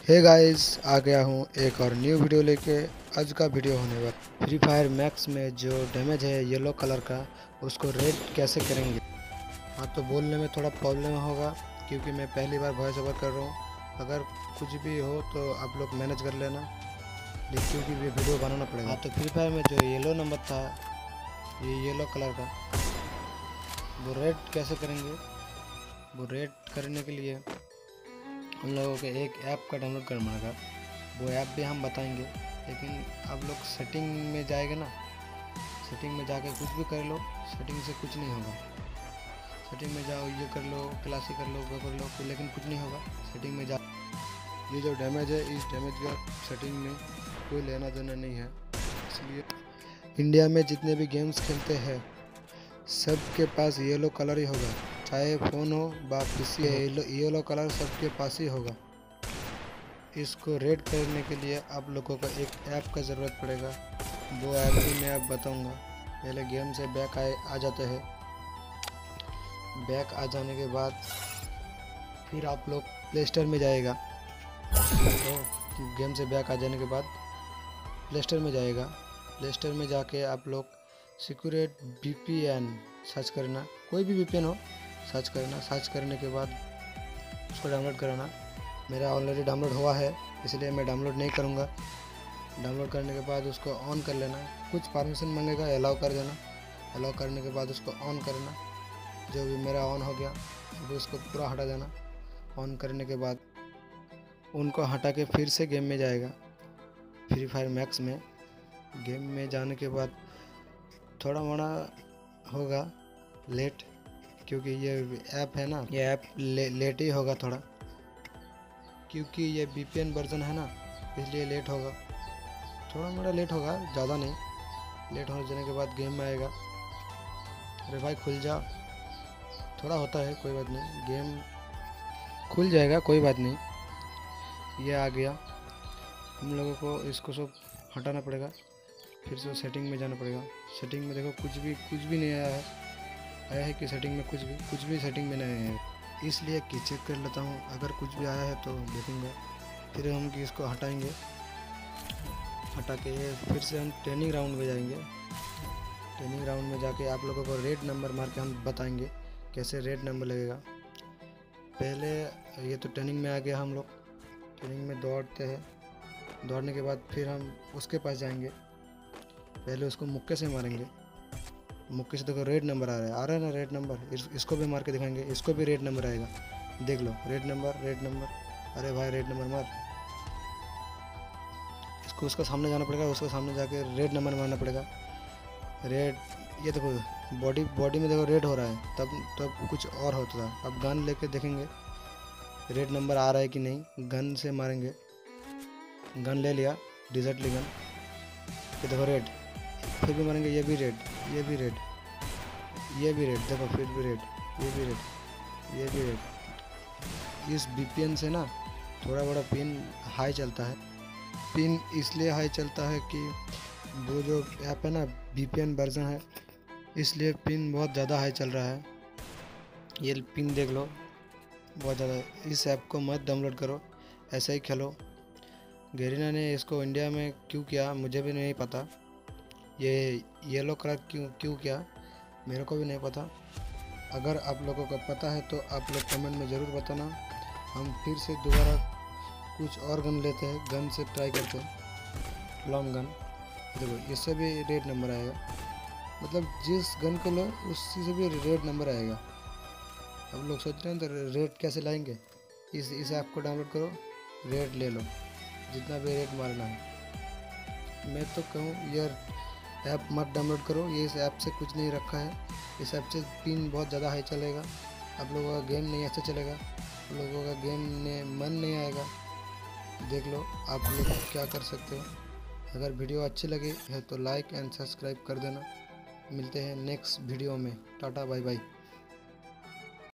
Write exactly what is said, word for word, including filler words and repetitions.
Hey guys, आ गया हूँ एक और न्यू वीडियो लेके। आज का वीडियो होने वाला फ्री फायर मैक्स में जो डैमेज है येलो कलर का, उसको रेड कैसे करेंगे। हाँ, तो बोलने में थोड़ा प्रॉब्लम होगा क्योंकि मैं पहली बार वॉइस ओवर कर रहा हूँ। अगर कुछ भी हो तो आप लोग मैनेज कर लेना, लेकिन क्योंकि ये वीडियो बनाना पड़ेगा। हाँ, तो फ्री फायर में जो येलो नंबर था, ये येलो कलर का, वो रेड कैसे करेंगे। वो रेड करने के लिए हम लोगों को एक ऐप का डाउनलोड करना होगा। वो ऐप भी हम बताएंगे, लेकिन आप लोग सेटिंग में जाएंगे ना, सेटिंग में जाके कुछ भी कर लो, सेटिंग से कुछ नहीं होगा। सेटिंग में जाओ, ये कर लो, क्लासिक कर लो, वो कर लो, लेकिन कुछ नहीं होगा। सेटिंग में जा, ये जो डैमेज है, इस डैमेज का सेटिंग में कोई लेना देना नहीं है। इसलिए इंडिया में जितने भी गेम्स खेलते हैं सबके पास येलो कलर ही होगा, चाहे फ़ोन हो बा पीसी हो, येलो येलो कलर सबके पास ही होगा। इसको रेड करने के लिए आप लोगों को एक ऐप का ज़रूरत पड़ेगा। वो ऐप भी मैं आप बताऊंगा। पहले गेम से बैक आए आ जाते हैं। बैक आ जाने के बाद फिर आप लोग प्ले स्टोर में जाएगा। तो गेम से बैक आ जाने के बाद प्ले स्टोर में जाएगा। प्ले स्टोर में जाके आप लोग सिक्योरेट वीपीएन सर्च करना, कोई भी वीपीएन हो सर्च करना। सर्च करने के बाद उसको डाउनलोड कराना। मेरा ऑलरेडी डाउनलोड हुआ है, इसलिए मैं डाउनलोड नहीं करूँगा। डाउनलोड करने के बाद उसको ऑन कर लेना। कुछ परमिशन मांगेगा, अलाउ कर देना। अलाउ करने के बाद उसको ऑन करना। जो भी मेरा ऑन हो गया वो उसको पूरा हटा देना। ऑन करने के बाद उनको हटा के फिर से गेम में जाएगा, फ्री फायर मैक्स में। गेम में जाने के बाद थोड़ा मोड़ा होगा लेट, क्योंकि ये ऐप है ना, ये ऐप ले, लेट ही होगा थोड़ा, क्योंकि ये वीपीएन वर्जन है ना, इसलिए लेट होगा। थोड़ा मोड़ा लेट होगा, ज़्यादा नहीं। लेट हो जाने के बाद गेम में आएगा। अरे भाई खुल जा, थोड़ा होता है, कोई बात नहीं, गेम खुल जाएगा, कोई बात नहीं। ये आ गया। हम लोगों को इसको सब हटाना पड़ेगा, फिर से सेटिंग में जाना पड़ेगा। सेटिंग में देखो कुछ भी कुछ भी नहीं आया है। आया है कि सेटिंग में कुछ भी कुछ भी सेटिंग में नहीं आया है, इसलिए कि चेक कर लेता हूँ। अगर कुछ भी आया है तो देखूँगा, फिर हम कि इसको हटाएंगे। हटा के फिर से हम ट्रेनिंग राउंड में जाएंगे। ट्रेनिंग राउंड में जाके आप लोगों को रेड नंबर मार के हम बताएंगे कैसे रेड नंबर लगेगा। पहले ये तो ट्रेनिंग में आ गया, हम लोग ट्रेनिंग में दौड़ते हैं। दौड़ने के बाद फिर हम उसके पास जाएंगे। पहले उसको मुक्के से मारेंगे। मुक्के से देखो रेड नंबर आ रहा है, आ रहा है ना रेड नंबर। इस, इसको भी मार के दिखाएंगे, इसको भी रेड नंबर आएगा। देख लो, रेड नंबर, रेड नंबर। अरे भाई रेड नंबर मार। इसको उसका सामने जाना पड़ेगा, उसको सामने जाके रेड नंबर मारना पड़ेगा। रेड, ये देखो बॉडी बॉडी में देखो रेड हो रहा है, तब तब कुछ और होता था। अब गन लेके देखेंगे रेड नंबर आ रहा है कि नहीं। गन से मारेंगे। गन ले लिया, डिजर्टली गन, ये देखो रेड। फिर भी मारेंगे, ये भी रेड, ये भी रेड, ये भी रेड, देखो फिर भी रेड, ये भी रेड, ये भी रेड। इस वीपीएन से ना थोड़ा बड़ा पिन हाई चलता है। पिन इसलिए हाई चलता है कि वो जो ऐप है ना, वीपीएन वर्जन है, इसलिए पिन बहुत ज़्यादा हाई चल रहा है। ये पिन देख लो, बहुत ज़्यादा। इस ऐप को मत डाउनलोड करो, ऐसे ही खेलो। गेरिना ने इसको इंडिया में क्यों किया मुझे भी नहीं पता। ये येलो कलर क्यों क्यों किया मेरे को भी नहीं पता। अगर आप लोगों को पता है तो आप लोग कमेंट में ज़रूर बताना। हम फिर से दोबारा कुछ और गन लेते हैं, गन से ट्राई करते हैं। लॉन्ग गन, देखो इससे भी रेड नंबर आएगा। मतलब जिस गन को लो उसी से भी रेड नंबर आएगा। अब लोग सोच रहे हैं तो रेड कैसे लाएंगे। इस इस ऐप को डाउनलोड करो, रेड ले लो, जितना भी रेड मारना है। मैं तो कहूँ यार ऐप मत डाउनलोड करो, ये इस ऐप से कुछ नहीं रखा है। इस ऐप से पिन बहुत ज़्यादा हाई चलेगा, आप लोगों का गेम नहीं अच्छा चलेगा, आप लोगों का गेम में मन नहीं आएगा। देख लो आप लोग क्या कर सकते हो। अगर वीडियो अच्छी लगी है तो लाइक एंड सब्सक्राइब कर देना। मिलते हैं नेक्स्ट वीडियो में। Tata bye bye.